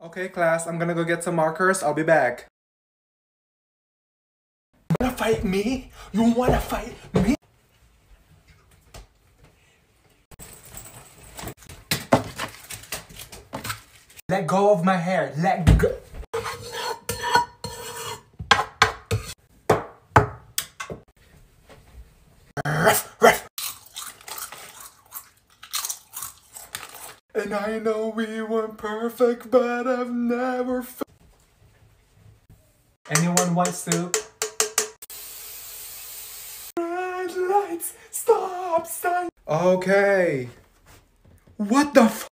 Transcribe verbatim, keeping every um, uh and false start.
Okay, class, I'm gonna go get some markers. I'll be back. You wanna fight me? You wanna fight me? Let go of my hair. Let go. And I know we weren't perfect, but I've never felt. Anyone want soup? Red lights, stop sign. Okay. What the f?